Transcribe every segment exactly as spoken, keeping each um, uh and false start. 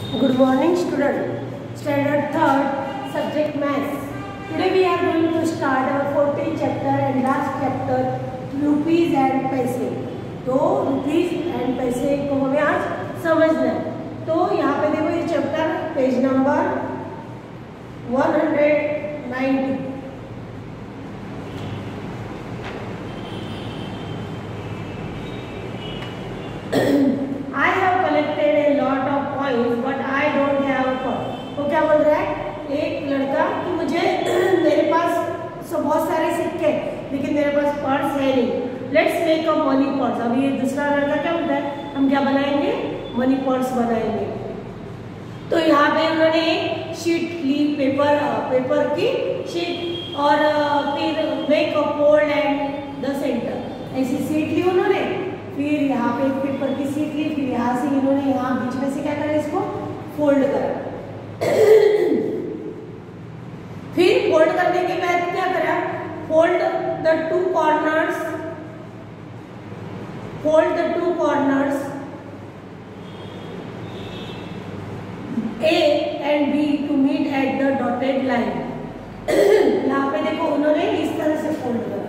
Good morning, student. Standard third, subject maths. Today we are going to start our fourteenth chapter and last chapter, rupees and पैसे. तो rupees and पैसे को हमें आज समझना है. तो यहाँ पे देखो ये chapter page number one ninety. I have collected a lot of coins, but I don't have a purse. तो क्या बोल रहा है एक लड़का कि मुझे मेरे पास सब बहुत सारे सिक्के लेकिन मेरे पास पर्स है नहीं. Let's make a money purse. अभी ये दूसरा लड़का क्या बोलता है हम क्या बनाएंगे मनी पर्स बनाएंगे. तो यहाँ पे उन्होंने एक शीट ली पेपर पेपर की शीट और फिर make a fold and the centre ऐसी शीट ली उन्होंने. फिर यहाँ पे एक पेपर की शीट ली. फिर यहाँ से इन्होंने यहाँ बीच में से क्या करा इसको फोल्ड करा. फिर फोल्ड करने के बाद क्या करा fold the two corners fold the two corners A and B to meet at the dotted line. यहाँ पे देखो उन्होंने इस तरह से फोल्ड करा.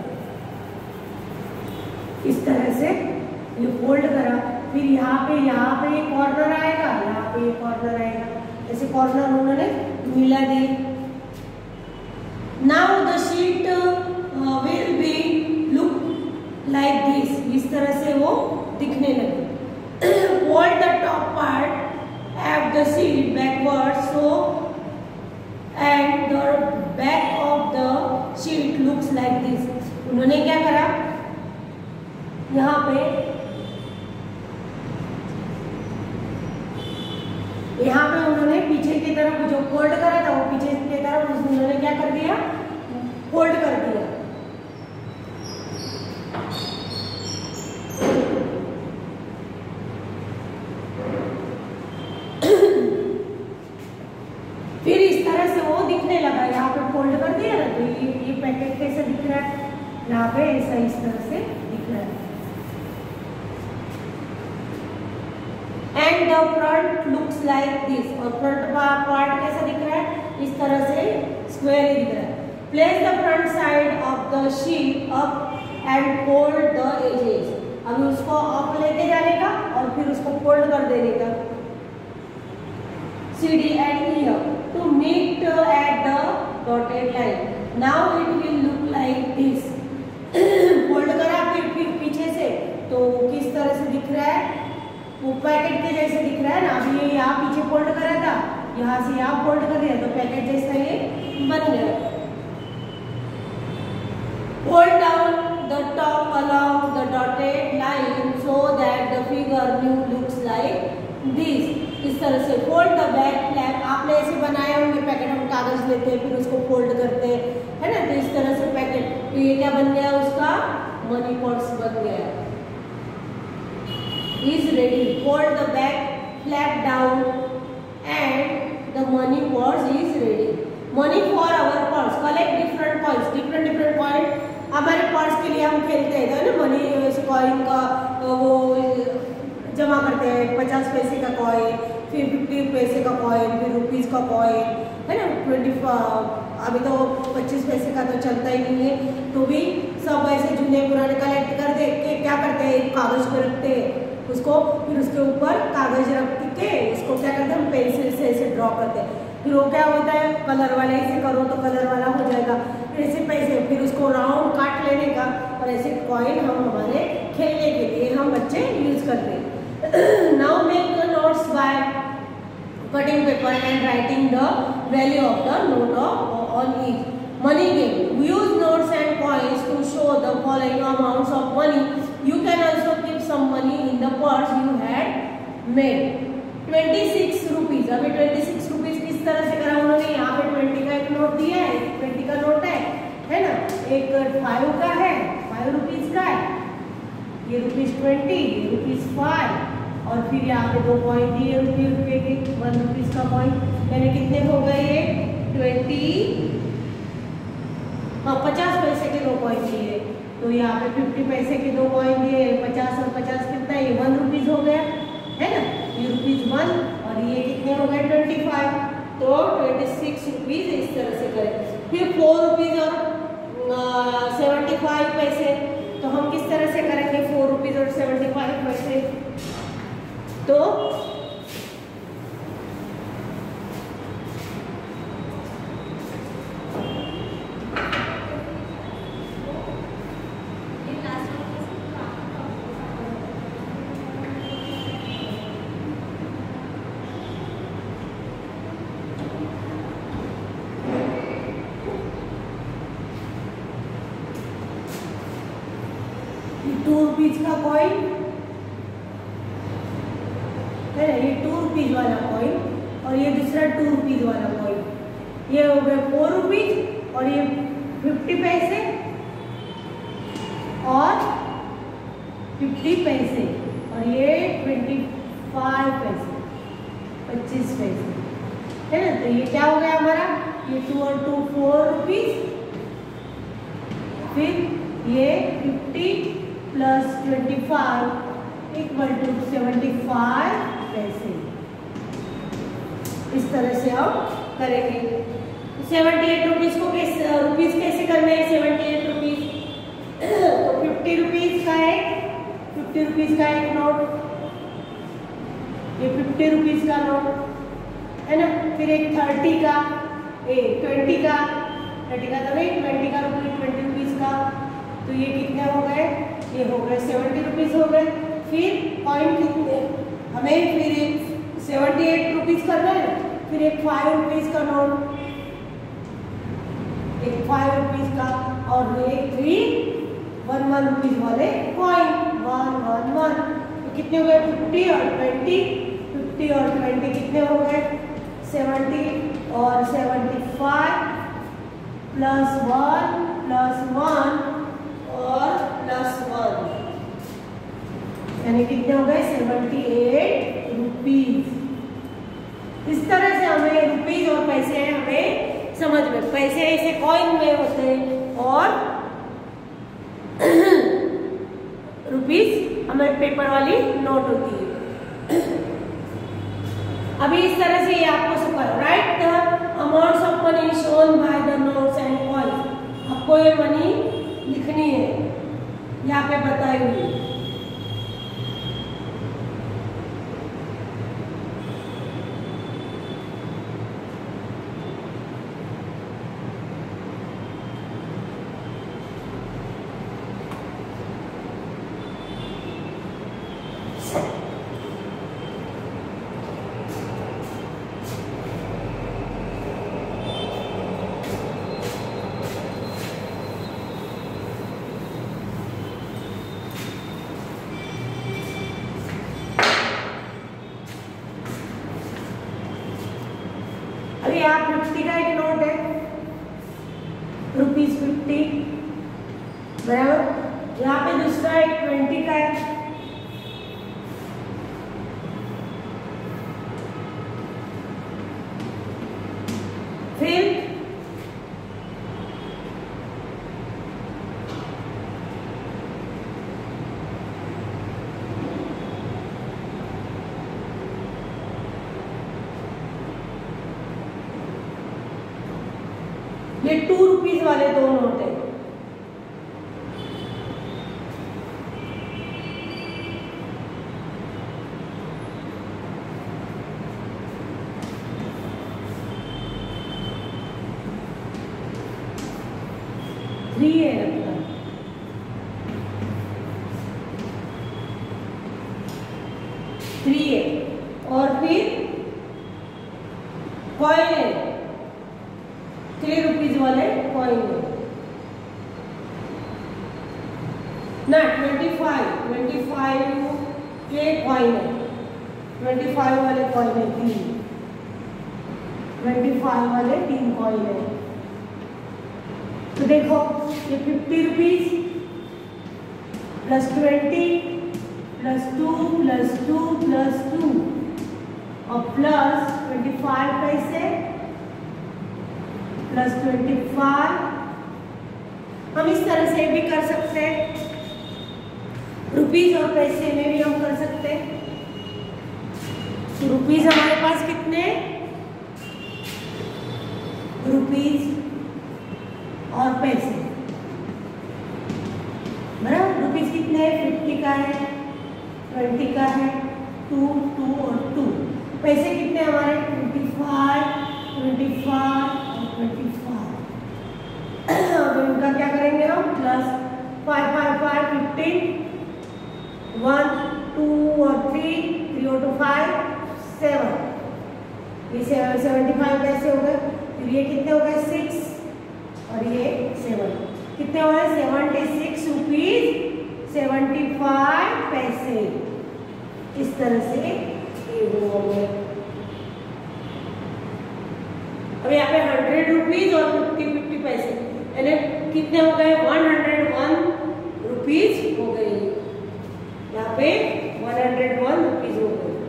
इस तरह से ये फोल्ड करा. फिर यहाँ पे यहाँ पे एक कॉर्नर आएगा यहाँ पे एक कॉर्नर आएगा. ऐसे कॉर्नर उन्होंने मिला दिए. Now the sheet will be look like this. इस तरह से वो दिखने लगे. Fold the top part of the sheet backward so and the back of the sheet looks like this. उन्होंने क्या करा यहाँ पे यहाँ पे उन्होंने पीछे की तरफ जो फोल्ड करा था वो पीछे की तरफ उन्होंने क्या कर दिया फोल्ड कर दिया. फिर इस तरह से वो दिखने लगा. यहाँ पे फोल्ड कर दिया ना तो ये ये पैकेट कैसे दिख रहा है यहाँ पे ऐसा इस तरह से दिख रहा है. And the front looks like this. और फ्रंट पार्ट कैसा दिख रहा है इस तरह से स्क्वायर दिख रहा है. Place the front side of the sheet up and fold the edges. अभी उसको अप लेके जाने का और फिर उसको फोल्ड कर देने का. C D and E up to meet uh, at the dotted line. Now it will look like this. Fold करा फिर फिर पीछे से तो किस तरह से दिख रहा है वो पैकेट के जैसे दिख रहा है ना. अभी ये यहाँ पीछे फोल्ड करा था यहाँ से यहाँ फोल्ड कर दिया तो पैकेट जैसा ये बन गया. Fold down the top along the dotted line so that the figure new looks like this. इस तरह से फोल्ड द बैक फ्लैप. आपने ऐसे बनाए होंगे पैकेट. हम कागज लेते हैं फिर उसको फोल्ड करते हैं है ना. तो इस तरह से पैकेट तो ये क्या बन गया उसका मनी पर्स बन गया. Is ready. Fold the back flap down and the money purse is ready. Money for our purse. Collect different coins. Different different coin हमारे पर्स के लिए हम खेलते हैं ना. मनी कॉइन का वो जमा करते हैं. पचास पैसे का कॉइन फिर फिफ्टी पैसे का कॉइन फिर रुपीस का कॉइन है ना. ट्वेंटी अभी तो पच्चीस पैसे का तो चलता ही नहीं है. तो भी सब ऐसे जुने पुराने कलेक्ट कर दे के क्या करते हैं कागज पे रखते हैं उसको. फिर उसके ऊपर कागज रख के उसको क्या करते हैं हम पेंसिल से ऐसे ड्रॉ करते हैं. फिर वो क्या होता है कलर वाला ऐसे करो तो कलर वाला हो जाएगा. फिर ऐसे पैसे फिर उसको राउंड काट लेने का और ऐसे कॉइन हम हमारे खेलने के लिए हम बच्चे यूज करते हैं. Now make the notes by cutting paper and writing the value of the note of on each. Money game. We use notes and coins to show the following amounts of money. You can also keep some money in the purse you had made. twenty-six rupees. अभी twenty-six rupees किस तरह से करा उन्होंने. यहाँ पे twenty का एक नोट दिया है. twenty का नोट है है ना. एक five का है five rupees का है. ये रुपीज ट्वेंटी ये रुपीज फाइव और फिर यहाँ पे दो कॉइन दिए रुपये रुपये के वन रुपीज का कॉइन. यानी कितने हो गए ये ट्वेंटी हाँ पचास पैसे के दो कॉइन दिए. तो यहाँ पे फिफ्टी पैसे के दो कॉइन दिए. पचास और पचास कितना है वन रुपीज हो गया है ना. ये ये रुपीज वन और ये कितने हो गए ट्वेंटी फाइव, तो ट्वेंटी सिक्स रुपीज इस तरह से करें। फिर फोर रुपीज और सेवेंटी फाइव पैसे, तो हम किस तरह से करेंगे फोर रुपीज और सेवेंटी फाइव पैसे, तो टू रुपीज का कॉइन है ना, ये टू रुपीज वाला कॉइन और ये दूसरा टू रुपीज वाला कॉइन, ये हो गए फोर रुपीज और ये फिफ्टी पैसे और फिफ्टी पैसे और ये ट्वेंटी फाइव पैसे, पच्चीस पैसे है ना। तो ये क्या हो गया हमारा, ये टू और टू फोर रुपीज, फिर ये fifty plus twenty five equal to seventy five पैसे। इस तरह से हम करेंगे। सेवेंटी एट रुपीज को कैसे रुपीज कैसे करने हैं, सेवेंटी एट रुपीज तो फिफ्टी रुपीज का एक फिफ्टी रुपीज का एक नोट, ये फिफ्टी रुपीज का नोट है ना। फिर एक थर्टी का, एक ट्वेंटी का, थर्टी का तो नहीं ट्वेंटी का रुपीज ट्वेंटी रुपीज का, तो ये कितने हो गए, ये हो गए सेवेंटी रुपीज हो गए। फिर कॉइन कितने हमें, फिर एक सेवेंटी एट रुपीज करना है, फिर एक फाइव रुपीज का नोट, एक फाइव रुपीज का और एक थ्री वन वन रुपीज वाले कॉइन, वन वन वन, तो कितने हो गए फिफ्टी और ट्वेंटी, फिफ्टी और ट्वेंटी कितने हो गए सेवेंटी और seventy five plus one plus one और प्लस वन, यानी कितने हो गए सेवेंटी एट रुपीज। इस तरह से हमें रुपीज और पैसे हमें समझ में, पैसे ऐसे कॉइन में होते हैं और रुपीज हमें पेपर वाली नोट होती है। अभी इस तरह से ये आपको सब write the amounts of money shown by the notes and coins, आपको ये मनी लिखनी है, यहाँ पे बताई हुई। अभी आप फिफ्टी का एक नोट है, रुपीज फिफ्टी बराबर, यहाँ पे दूसरा एक ट्वेंटी का है, फिर ये टू रुपीज वाले दो नोट है, थ्री है लगता है, थ्री है और फिर कॉइन है, थ्री रुपीज वाले कॉइन है ना, ट्वेंटी फाइव ट्वेंटी फाइव के कॉइन है, ट्वेंटी फाइव वाले कॉइन है तीन, ट्वेंटी फाइव वाले तीन कॉइन है। तो देखो ये fifty rupees plus twenty plus two plus two plus two और प्लस ट्वेंटी फाइव पैसे प्लस ट्वेंटी फाइव, हम इस तरह से भी कर सकते हैं, रुपीज और पैसे में भी हम कर सकते हैं। रुपीज हमारे पास कितने, रुपीज और पैसे बराबर। रुपीज कितने हैं, फिफ्टी का है, ट्वेंटी का है, टू टू और टू। पैसे कितने हमारे, ट्वेंटी फाइव, ट्वेंटी फाइव और ट्वेंटी फाइव। अब इनका क्या करेंगे हम, plus five five five fifteen, one two और थ्री, थ्री और टू फाइव, सेवन, ये सेवेंटी फाइव पैसे हो गए। फिर ये कितने हो गए, सिक्स और ये सेवन, कितने हो गए, seventy six rupees seventy five पैसे। इस तरह से ये हो गए। अब यहाँ पे हंड्रेड रुपीज और फिफ्टी फिफ्टी पैसे, यानी कितने हो गए, वन हंड्रेड वन रुपीज हो गए। यहाँ पे वन हंड्रेड वन रुपीज हो गए।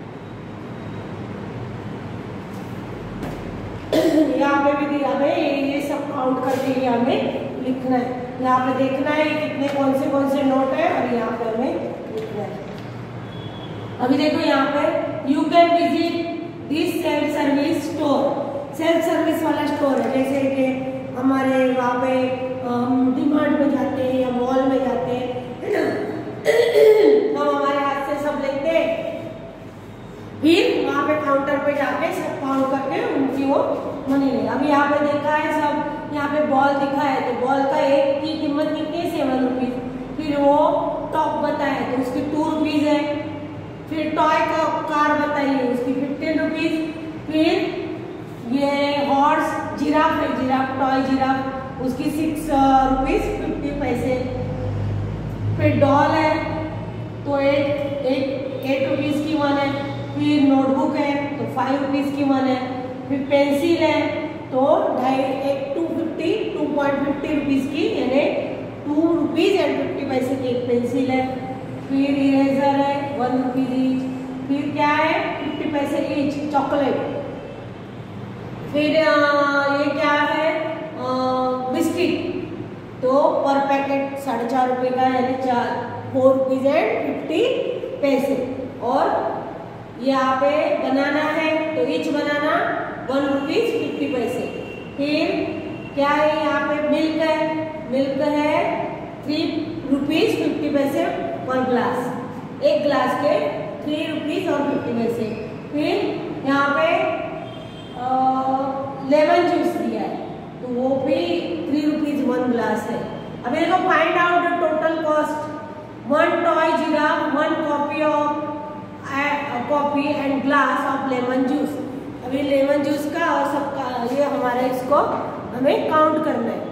यहाँ पे भी दिया है, ये सब काउंट करके हमें लिखना है। यहाँ पे देखना है कितने कौन से कौन से नोट है और यहाँ पे हमें लिखना है। अभी देखो यहाँ पे, you can visit this self service store. Self service वाला स्टोर है, जैसे कि हमारे वहाँ पे हम डिमार्ट में जाते हैं या मॉल में जाते हैं, है ना, तो हमारे हाथ से सब लेते हैं, फिर वहाँ पे काउंटर पे जाके सब काउंट करके उनकी वो मनी ले। अभी यहाँ पे देखा है सब, यहाँ पे बॉल दिखा है, तो बॉल का एक की कीमत कितनी है, सेवन रुपीज। फिर वो टॉप बताया तो उसकी टू रुपीज है। फिर टॉय का कार बताइए, उसकी फिफ्टीन रुपीज। फिर ये हॉर्स जिराफ है, जिराफ टॉय जिराफ, उसकी सिक्स रुपीज फिफ्टी पैसे। फिर डॉल है तो एट एट एट रुपीज की वन है। फिर नोटबुक है तो फाइव रुपीज की वन है। फिर पेंसिल है तो ढाई एक two fifty two point fifty rupees की, यानी टू रुपीज एंड फिफ्टी पैसे की एक पेंसिल है। फिर इरेजर है वन रुपीज ईच। फिर क्या है, फिफ्टी पैसे ईच चॉकलेट। फिर ये क्या है, बिस्किट, तो पर पैकेट साढ़े चार रुपये का, यानी चार फोर रुपीज एंड फिफ्टी पैसे। और यहाँ पे बनाना है तो each banana one rupees fifty पैसे। फिर क्या है, यहाँ पे मिल्क है, मिल्क है थ्री रुपीज फिफ्टी पैसे पर ग्लास, एक ग्लास के थ्री रुपीज और फिफ्टी पैसे। फिर यहाँ पे लेमन जूस दिया है तो वो भी थ्री रुपीज वन ग्लास है। अब देखो, find out the total cost, one toy giraffe, one copy of coffee and glass of lemon juice. अभी लेमन जूस का और सबका ये हमारा, इसको हमें काउंट करना है।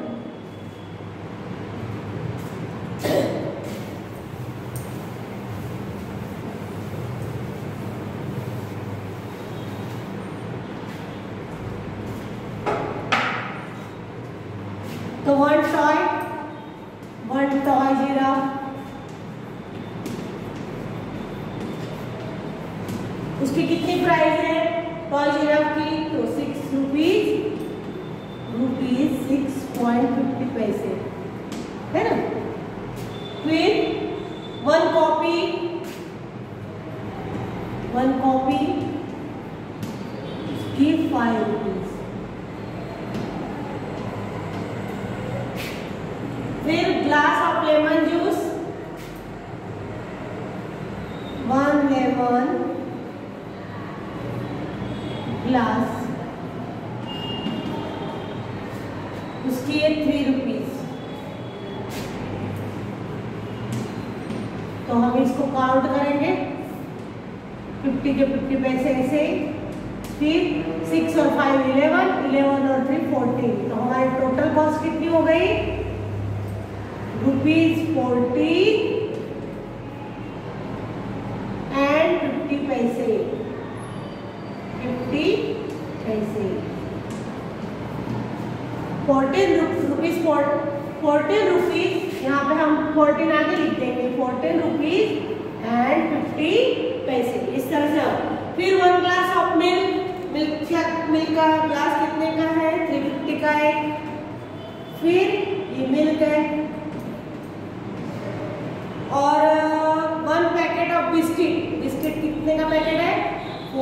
तो one toy one toy giraffe, उसकी कितनी प्राइस है टॉय जिराफ की, तो six rupees rupees six point fifty पैसे, है ना। फिर वन कॉपी वन कॉपी उसकी फाइव रुपीज। फिर glass of lemon juice, one lemon glass, उसकी है थ्री रुपीज। तो हम इसको काउंट करेंगे, फिफ्टी के फिफ्टी पैसे ऐसे। फिर सिक्स और फाइव इलेवन, इलेवन और थ्री फोर्टीन। तो हमारी टोटल कॉस्ट कितनी हो गई, रुपीज फोर्टी एंड फिफ्टी पैसे, फिफ्टी पैसे। फोर्टीन रुपीज फोर्टीन रुपीज, यहाँ पे हम फोर्टीन आगे लिख देंगे, फोर्टीन रुपीज एंड फिफ्टी पैसे, इस तरह से। फिर one glass of milk, milk क्या मिल्क का ग्लास कितने का है, थ्री फिफ्टी का है। फिर ये मिल्क है। और one packet of biscuit, biscuit कितने का पैकेट है,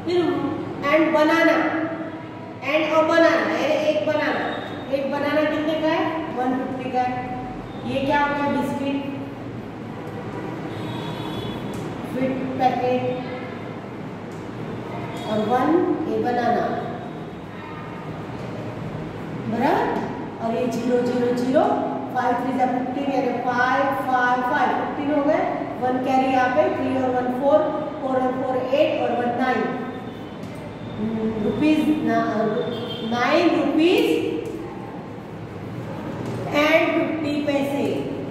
फिर एंड बनाना, एंड अ बनाना, एक बनाना, एक बनाना कितने का है? वन फिफ्टी का है। ये क्या हो गया? बिस्किट, फिट पैकेट और वन ए बनाना, बराबर। और ये zero zero zero, five three जा फिफ्टीन, यानी फाइव फाइव फाइव फिफ्टीन हो गए। वन कैरी यहाँ पे, थ्री और वन फोर, फोर और फोर एट और one nine rupees, nine rupees and fifty पैसे।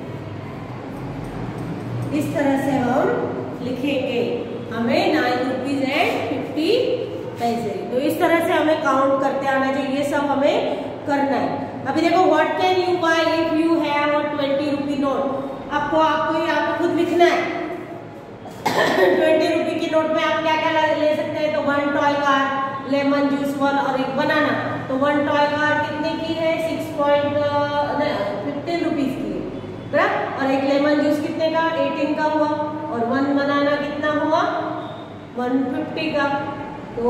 इस तरह से हम लिखेंगे, हमें नाइन रुपीज एंड फिफ्टी पैसे। तो इस तरह से हमें काउंट करते आना चाहिए, ये सब हमें करना है। अभी देखो, what can you buy if you have a twenty rupee note. आपको आपको यहाँ पे खुद लिखना है। ट्वेंटी रुपी की नोट में आप क्या क्या ले सकते हैं? तो one toy car, lemon juice one और एक बनाना। तो वन टॉय कार कितने की है? सिक्स पॉइंट फिफ्टीन रुपीज की है, बराबर। और एक लेमन जूस कितने का? एटीन का हुआ। और वन बनाना कितना हुआ? वन फिफ्टी का। तो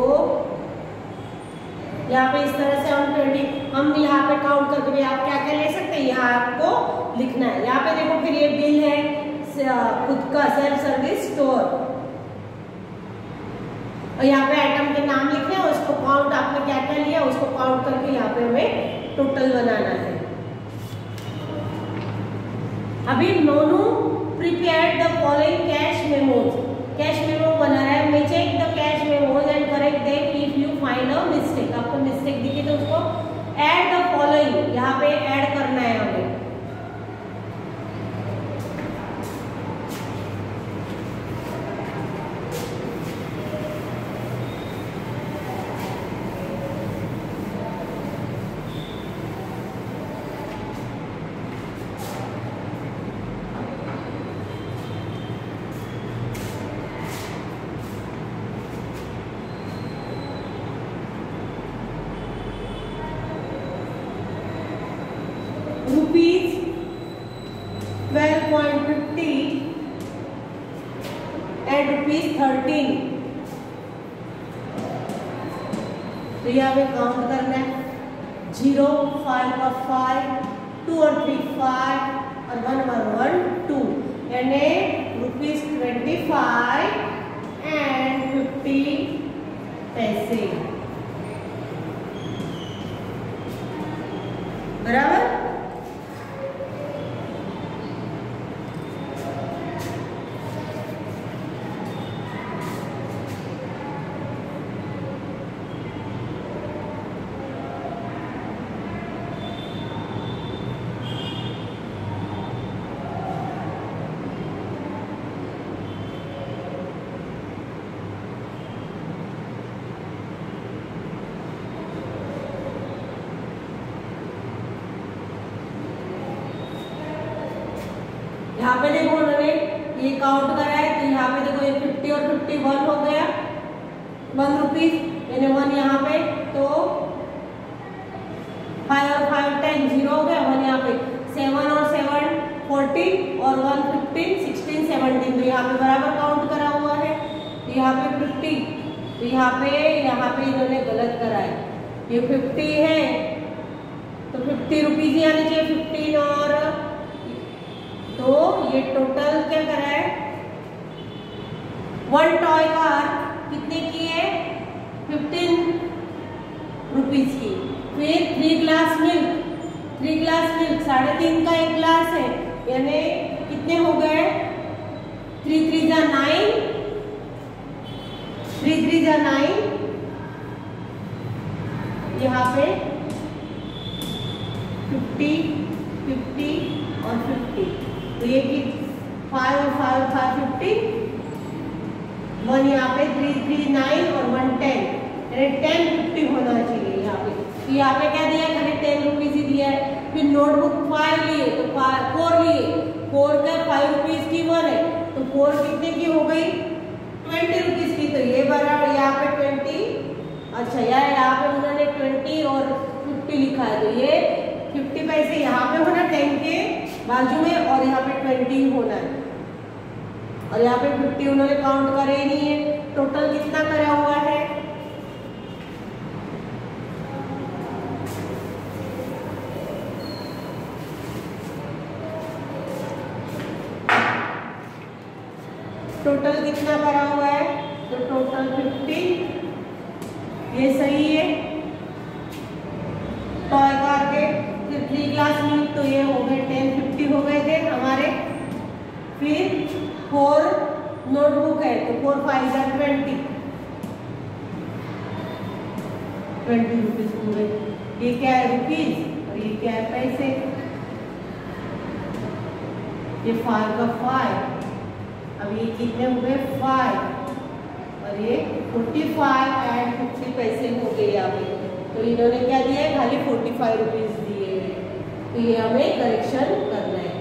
यहाँ पे इस तरह से हम ट्वेंटी, हम यहाँ पे काउंट करके भी आप क्या क्या ले सकते हैं, यहाँ आपको लिखना है। यहाँ पे देखो, फिर ये बिल है खुद का, सेल्फ सर्विस स्टोर। और यहाँ पे आइटम के नाम लिखने हैं, उसको काउंट, आपने क्या क्या लिया उसको काउंट करके यहाँ पे हमें टोटल बनाना है। अभी Nonu prepared the following cash memos. Cash memo बना रहा है। मैं check the cash memos and correct them if you find a mistake. आपको मिस्टेक दिखी तो उसको ऐड द फॉलोइंग, यहाँ पे ऐड करना है हमें। Rupees twelve point fifty and rupees thirteen. तो यहाँ पे काउंट करना है। जीरो, फाइव का फाइव, टू और थ्री फाइव और वन वन वन टू, यानी rupees twenty five and fifty पैसे, बराबर। यहाँ पे देखो उन्होंने ये काउंट करा है, तो यहाँ पे देखो ये फिफ्टी और फिफ्टी वन हो गया, वन रुपीज, यानी वन यहाँ पे, तो फाइव और फाइव टेन, जीरो हो गया, वन यहाँ पे, सेवन और सेवन फोर्टीन और वन फिफ्टीन सिक्सटीन सेवनटीन, तो यहाँ पे बराबर काउंट करा हुआ है। तो यहाँ पे फिफ्टी, तो यहाँ पे यहाँ पे इन्होंने गलत करा है, ये फिफ्टी है तो फिफ्टी रुपीज ही आनी चाहिए, फिफ्टीन और, तो ये टोटल क्या करा है, वन टॉय कार कितने की है, फिफ्टीन रुपीज की। फिर three glass milk, three glass milk साढ़े तीन का एक ग्लास है, यानी कितने हो गए, थ्री थ्री जा नाइन, थ्री थ्री जा नाइन, यहाँ पे फिफ्टी फिफ्टी और फिफ्टी, तो ये कि फाइव और फाइव फाइव फिफ्टी, वन यहाँ पे थ्री थ्री नाइन और वन टेन, यानी टेन फिफ्टी होना चाहिए यहाँ पे। तो यहाँ पे क्या दिया है, खाली टेन रुपीज ही दिया है। फिर नोटबुक फाइव लिए तो फोर लिए, फोर का फाइव रुपीज की वन है, तो फोर कितने की हो गई, ट्वेंटी रुपीज की, तो ये बराबर यहाँ पे ट्वेंटी, अच्छा यार यहाँ पे उन्होंने ट्वेंटी और फिफ्टी लिखा है, तो ये फिफ्टी पैसे यहाँ पे होना टेन के बाजू में, और यहाँ पे ट्वेंटी होना है, और यहाँ पे फिफ्टी उन्होंने काउंट करे ही नहीं है। टोटल कितना करा हुआ है, टोटल कितना करा हुआ है, तो टोटल फिफ्टी, ये सही है। टॉय कार के फिर थ्री ग्लास मिल्क, तो ये हो गए टेन फिफ्टी हो गए थे हमारे। फिर फोर नोटबुक है, तो फोर फाइव जा ट्वेंटी, ट्वेंटी रुपीज हो गए। ये क्या है, रुपीज, और ये क्या है, पैसे। ये फाइव का फाइव, अब ये कितने हो गए, फाइव, और ये फोर्टी फाइव एंड फिफ्टी पैसे हो गए यहाँ पे। तो इन्होंने क्या दिया है, खाली फोर्टी फाइव रुपीज दिए हैं। तो ये हमें करेक्शन करना है।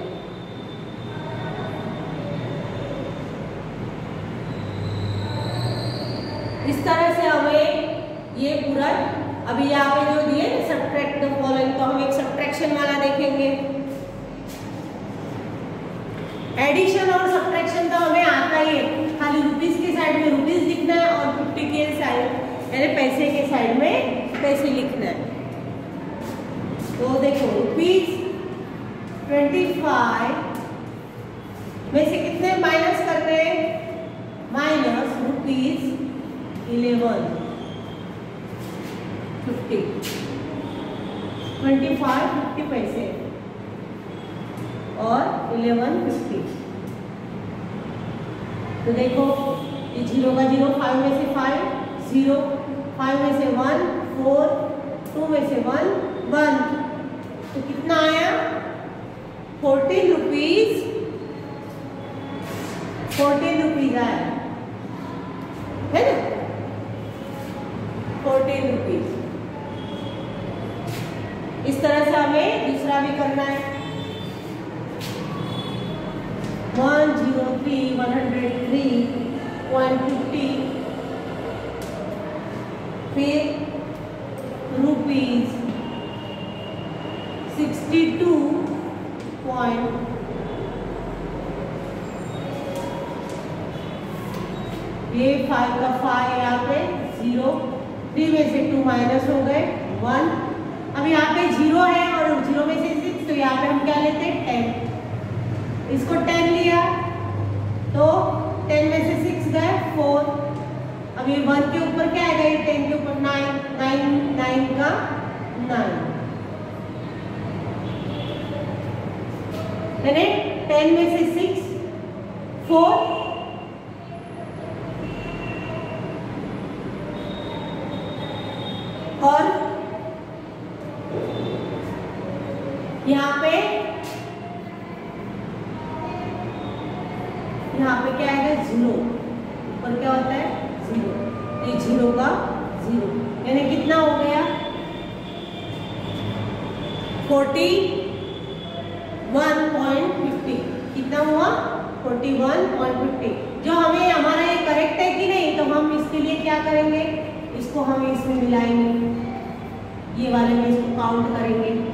इस तरह से हमें ये पूरा, अभी यहाँ पे जो दिए सब्ट्रैक्ट द फॉलोइंग, तो हम एक सब्ट्रैक्शन वाला देखेंगे। एडिशन और सब्ट्रैक्शन तो हमें आता ही है, खाली रुपीस के साइड में रुपीस लिखना है और फिफ्टी के साइड यानी पैसे के साइड में पैसे लिखना है। तो देखो रुपीस ट्वेंटी फाइव में से कितने माइनस करने हैं, minus rupees eleven fifty, twenty five fifty पैसे और इलेवन फिफ्टी। तो देखो ये जीरो का जीरो, फाइव में से फाइव, जीरो, फाइव में से वन, फोर, टू में से वन, वन, तो कितना आया, फोर्टीन रुपीज, फोर्टीन रुपीज आया है ना, फोर्टीन रुपीज। इस तरह से हमें दूसरा भी करना है। One zero three one hundred three point fifty, फिर रुपीज सिक्सटी टू पॉइंट, ये फाइव का फाइव यहाँ पे जीरो, थ्री में से टू माइनस हो गए वन। अब यहाँ पे जीरो है और जीरो में से सिक्स, तो यहाँ पे हम क्या लेते हैं, टेन। इसको टेन लिया तो टेन में से सिक्स गए फोर, अब ये वन के ऊपर क्या आएगा, ये टेन के ऊपर नाइन, नाइन, नाइन का नाइन, यानी टेन में से सिक्स फोर, और यहाँ पे यहाँ पे क्या है, जीरो, और क्या होता है, जीरो, ये जीरो का जीरो, यानी कितना हो गया, फोर्टी वन पॉइंट फिफ्टी, कितना हुआ, फोर्टी वन पॉइंट फिफ्टी। जो हमें, हमारा ये करेक्ट है कि नहीं, तो हम इसके लिए क्या करेंगे, इसको हम इसमें मिलाएंगे, ये वाले में इसको काउंट करेंगे।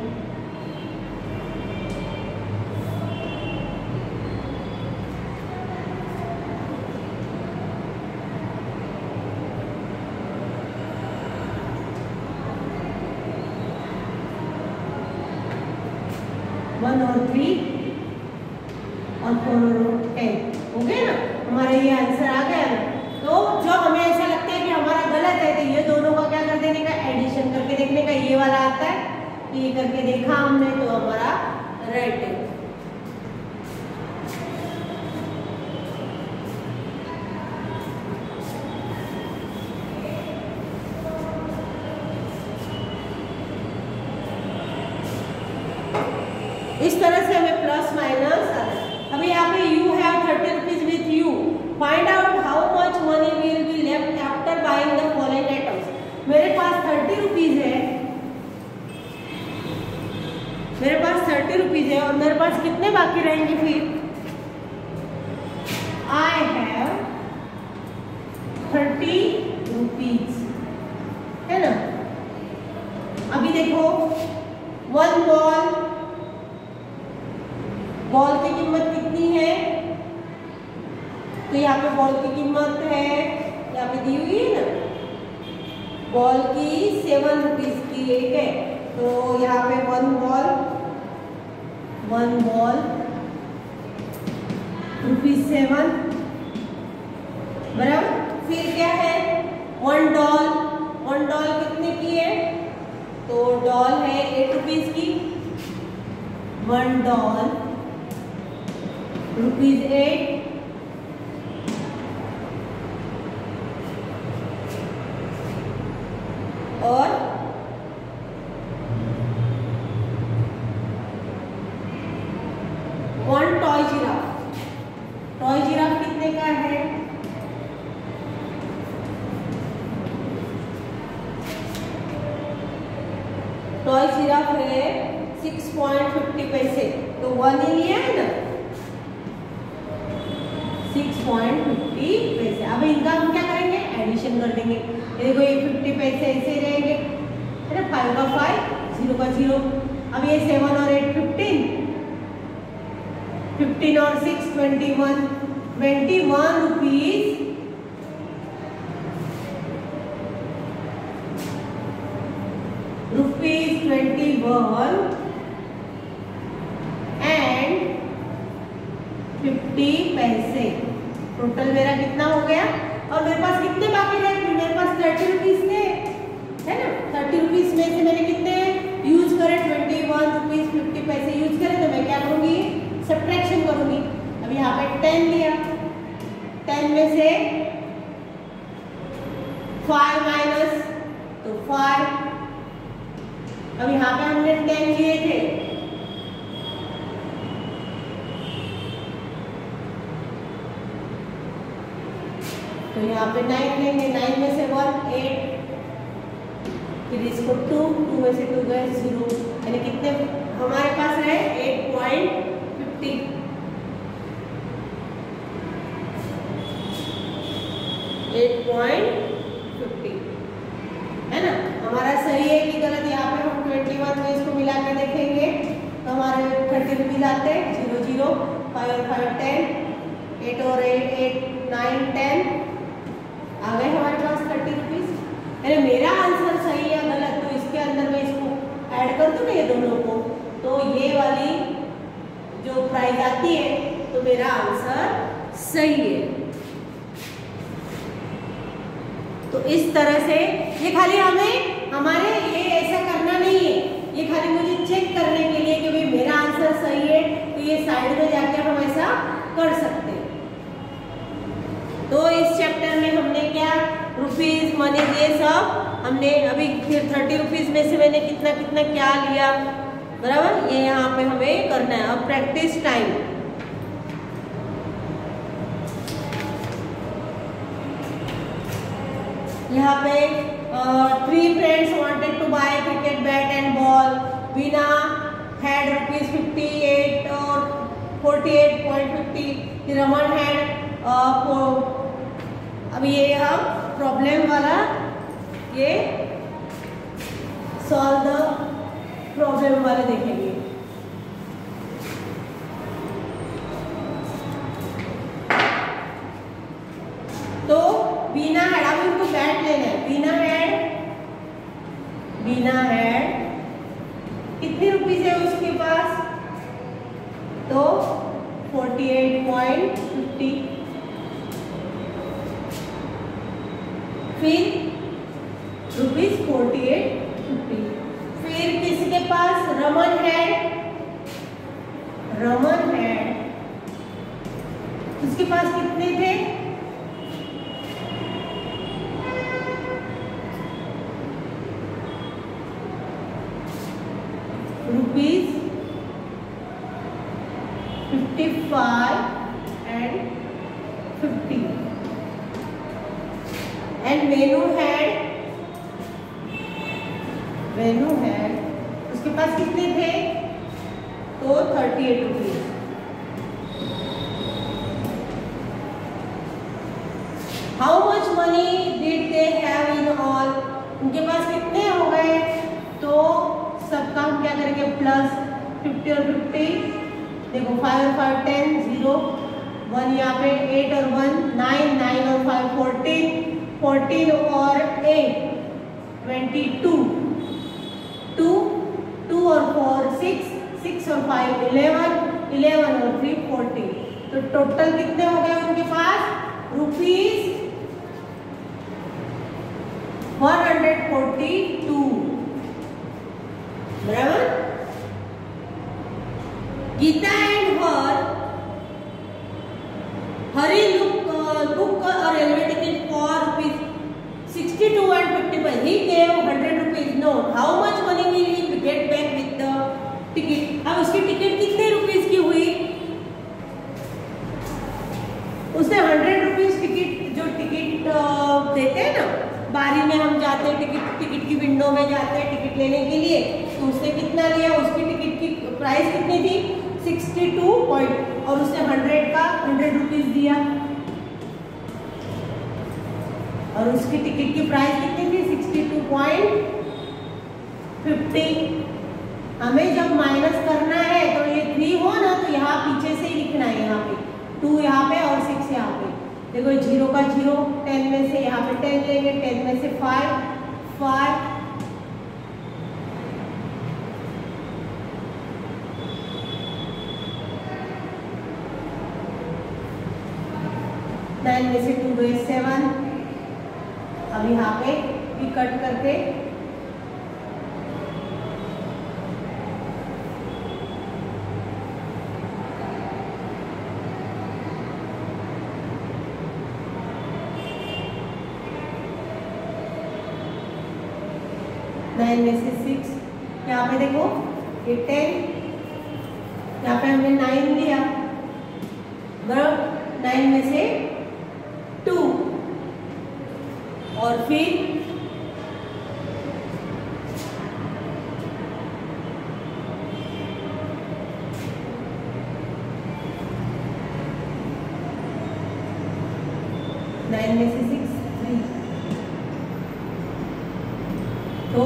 वन और थ्री और फोर और टेन हो गए ना, हमारा ये आंसर आ गया ना। तो जो हमें ऐसा लगता है कि हमारा गलत है, तो ये दोनों का क्या कर देने का, एडिशन करके देखने का, ये वाला आता है, ये करके देखा हमने, तो हमारा राइट है। इस तरह से हमें प्लस माइनस। अभी यहाँ पे you have thirty rupees with you, find out how much money will be left after buying the following items. मेरे पास थर्टी रुपीज है, मेरे पास थर्टी रुपीज है और मेरे पास कितने बाकी रहेंगे फिर, आई हैव थर्टी रुपीज, है ना। अभी देखो वन बॉल, बॉल की कीमत कितनी है, तो यहाँ पे बॉल की कीमत है, यहाँ पे दी हुई है ना, बॉल की सेवन रुपीज की एक है, तो यहाँ पे one ball, one ball rupees seven, one doll, one doll कितने की है? तो डॉल है एट रुपीज की, वन डॉल रुपीज एट। और one toy giraffe, toy giraffe कितने का है? टॉय जिराफ है सिक्स पॉइंट फिफ्टी पैसे, तो वन ही लिया है ना, सिक्स पॉइंट फिफ्टी पैसे। अब इनका हम क्या करेंगे? एडिशन कर देंगे। ये देखो ये फिफ्टी पैसे ऐसे रहेंगे, है ना, फाइव का फाइव, जीरो का जीरो। अब ये सेवन और एट फिफ्टीन, फिफ्टीन और six twenty one, twenty one rupees rupees twenty one and fifty पैसे। टोटल मेरा कितना हो गया? और मेरे पास कितने बाकी रहे? मेरे पास थर्टी रुपीज थे, है ना। थर्टी रुपीज में से मैंने कितने यूज करे? ट्वेंटी वन रुपीज फिफ्टी पैसे यूज करे, तो मैं क्या करूंगी? सब्ट्रैक्शन करूंगी। अब यहाँ पे टेन लिया, टेन में से फाइव माइनस, तो फाइव। अब यहाँ पे हमने टेन लिए थे, तो यहाँ पे नाइन लेंगे, नाइन में से वन एट, फिर इसको टू, टू में से टू गए जीरो, यानी कितने हमारे पास रहे? Eight point fifty. Eight point fifty, है ना। हमारा सही है कि गलत? यहाँ पे हम ट्वेंटी वन में इसको मिला के देखेंगे तो हमारे थर्टी रुपीज आते हैं, जीरो जीरो, फाइव और फाइव टेन, एट और एट एट नाइन टेन, आ गए हमारे पास थर्टी रुपीज। अरे मेरा आंसर सही है गलत, तो इसके अंदर मैं इसको ऐड कर दूँ ना ये दोनों को, तो ये वाली जो प्राइस आती है तो मेरा आंसर सही है। तो इस तरह से ये खाली हमें हमारे ये ऐसा करना नहीं है, ये खाली मुझे चेक करने के लिए कि भाई मेरा आंसर सही है, तो ये साइड में जाके हम ऐसा कर सकते हैं। तो इस चैप्टर में हमने क्या रुपीज मनी ये सब हमने अभी फिर थर्टी रुपीज में से मैंने कितना कितना क्या लिया, बराबर, ये यहाँ पे हमें करना है। अब प्रैक्टिस टाइम। यहाँ पे three friends wanted to buy cricket bat and ball, Veena had rupees fifty eight और forty eight point fifty, Raman had. अब ये हम प्रॉब्लम वाला ये सॉल्व द प्रॉब्लम वाले देखेंगे। तो बीना हैड, अब इनको बैट लेना है। बीना हैड, बीना हैड कितनी रुपीज है उसके पास? तो फोर्टी एट पॉइंट फिफ्टी। फिर रुपीज फोर्टी एट फिफ्टी। फिर किसके पास? रमन हैड, रमन हैड उसके पास कितने थे? Rupees fifty five and fifty. And Venu had, Venu had उसके पास कितने थे? तो thirty eight rupees. How much money did they have in all? उनके पास कितने हो गए? तो सबका हम क्या करेंगे? प्लस फिफ्टी और फिफ्टी, देखो फाइव और फाइव टेन, जीरो, वन यहाँ पे एट और वन नाइन, नाइन और फाइव फोर्टीन, फोर्टीन और eight twenty two, two, two और फोर सिक्स, सिक्स और फाइव इलेवन, इलेवन और थ्री फोर्टीन। तो टोटल कितने हो गए उनके पास? Rupees he gave hundred rupees note. How much money will he get back with the ticket? अब उसकी टिकट कितने रुपीस की हुई? उसने हंड्रेड रुपीज टिकट, जो टिकट देते हैं ना बारी में, हम जाते हैं टिकट टिकट की विंडो में जाते हैं टिकट लेने के लिए, तो उसने कितना लिया? उसकी टिकट की प्राइस कितनी थी? सिक्सटी टू पॉइंट, और उसने हंड्रेड का हंड्रेड रुपीज दिया, और उसकी टिकट की प्राइस कितनी थी? Sixty two point fifty. हमें जब माइनस करना है तो ये थ्री हो ना, तो यहाँ पीछे से ही लिखना है, यहाँ पे टू यहाँ पे और सिक्स यहाँ पे। देखो जीरो का जीरो, टेन में से यहाँ पे टेन लेंगे, टेन में से फाइव, फाइव, नाइन में से टू गए सेवन। अब यहाँ पे भी कट करके नाइन में से सिक्स, यहाँ पे देखो ये टेन, यहाँ पे हमने नाइन लिया, बराबर नाइन में से टू, और फिर नाइन में से सिक्स थ्री, तो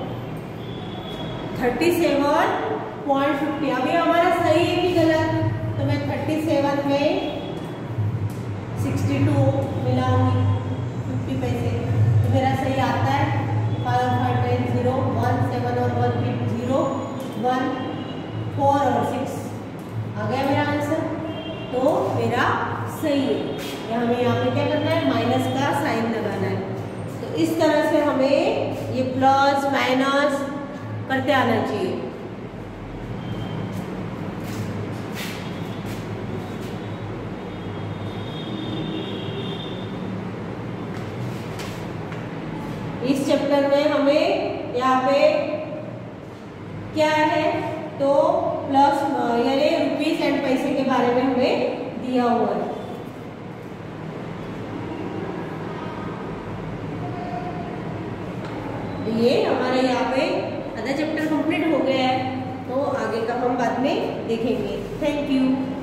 थर्टी सेवन पॉइंट फिफ्टी। अभी हमारा सही है कि गलत? तो मैं थर्टी सेवन में सिक्सटी टू मिलाऊंगी फिफ्टी पैसे, तो मेरा सही आता है five five ten zero one, seven और वन फिर जीरो वन, फोर और सिक्स आ गया मेरा आंसर, तो मेरा सही है। या हमें यहाँ पे क्या करना है? माइनस का साइन लगाना है। तो इस तरह से हमें ये प्लस माइनस करते आना चाहिए। इस चैप्टर में हमें यहाँ पे क्या है? तो प्लस यानी रुपीस एंड पैसे के बारे में हमें दिया हुआ है। ये हमारा यहाँ पे आधा चैप्टर कंप्लीट हो गया है, तो आगे का हम बाद में देखेंगे। Thank you.